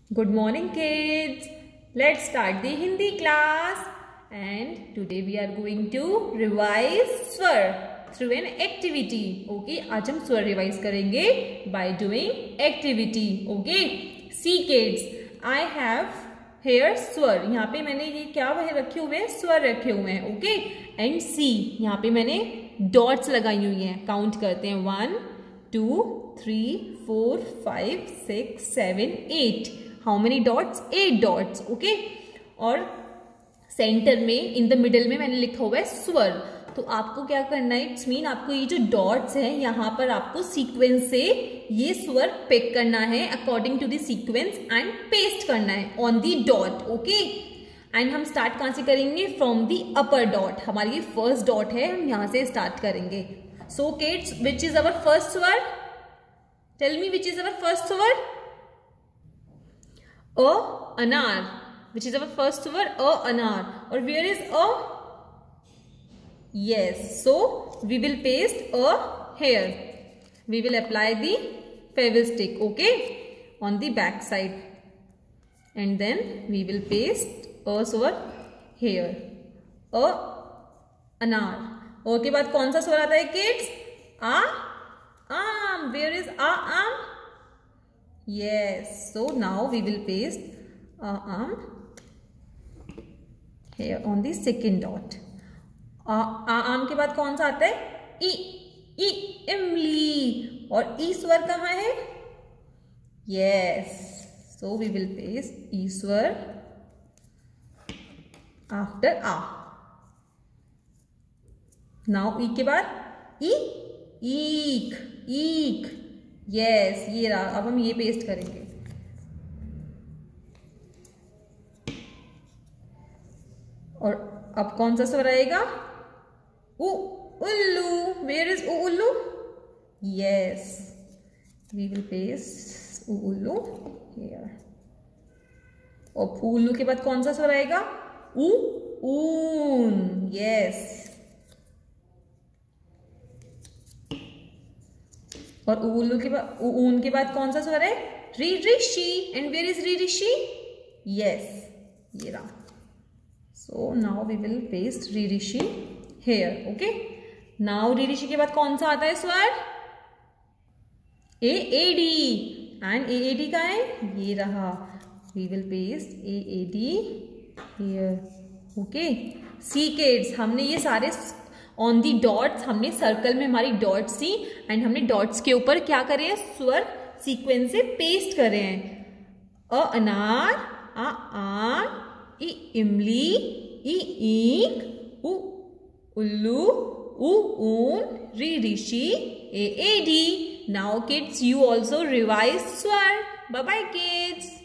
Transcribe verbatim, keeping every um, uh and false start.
Good morning, kids. Let's start the Hindi class. And today we are going to revise स्वर through an activity. Okay, आज हम स्वर revise करेंगे by doing activity. Okay, see kids, I have here स्वर. यहाँ पे मैंने ये क्या वह रखे हुए हैं, स्वर रखे हुए हैं. Okay, and see, यहाँ पे मैंने dots लगाई हुई हैं. Count करते हैं. One, two, three, four, five, six, seven, eight. How many dots? Eight dots. Okay. और सेंटर में इन द मिडल में मैंने लिखा हुआ है स्वर. तो आपको क्या करना है, इट्स मीन आपको ये जो डॉट्स हैं यहाँ पर आपको सीक्वेंस से ये स्वर पिक करना है according to the sequence and paste करना है on the dot. Okay, and हम स्टार्ट कहाँ से करेंगे? From the upper dot. हमारी ये फर्स्ट डॉट है, हम यहाँ से स्टार्ट करेंगे. So kids, which is our first स्वर? Tell me, which is our first स्वर? A, anar, which is our first word, a, anar. Or where is a? Yes, so we will paste a here. We will apply the fevistick, okay, on the back side, and then we will paste a स्वर here. A, anar. O के बाद कौन सा स्वर आता है kids? A, am. Where is a, am? Yes, so now we will paste a, am here on the second dot. आ, आ, आम के बाद कौन सा आता है? ई, ई, इमली. और ई स्वर कहाँ है? Yes, so we will paste ई स्वर after आ. Now ई के बाद ई, ईक, ईक. यस, ये रहा. अब हम ये पेस्ट करेंगे. और अब कौन सा स्वर आएगा? उ, उल्लू. वेयर इज उ, उल्लू? यस, वी विल पेस्ट उ, उल्लू हियर. और उल्लू के बाद कौन सा स्वर आएगा? उ, ऊन. यस, और उल्लू के बाद ऊन के बाद कौन सा स्वर है? री, ऋषि. एंड वेयर इज री, ऋषि? यस, ये रहा. So now we will paste री, ऋषि हेयर. ओके, नाउ री, ऋषि के बाद कौन सा आता है स्वर? ए, ए, डी. एंड ए, ए, डी का है? ये रहा. वी विल पेस्ट ए, ए, डी हेयर. ओके, सी किड्स, हमने ये सारे ऑन दी डॉट्स, हमने सर्कल में हमारी डॉट्स थी एंड हमने डॉट्स के ऊपर क्या करे हैं? स्वर सीक्वेंस से पेस्ट करे हैं. अ, अनार. आ, आम. ई, इमली. ई, ईंक. उ, उल्लू. उ, ऊन. री, ऋषि. ए, ए, डी. Now kids, you also revise स्वर. Bye bye kids.